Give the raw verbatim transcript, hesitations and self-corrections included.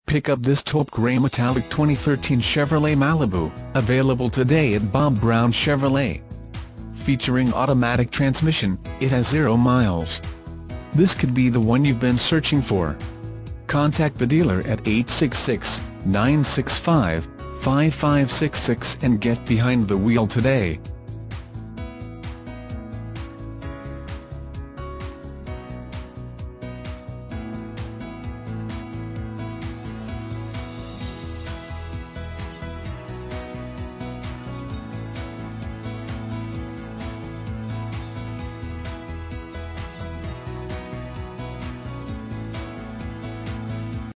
Pick up this Taupe Gray Metallic twenty thirteen Chevrolet Malibu, available today at Bob Brown Chevrolet. Featuring automatic transmission, it has zero miles. This could be the one you've been searching for. Contact the dealer at eight six six, nine six five, five five six six and get behind the wheel today.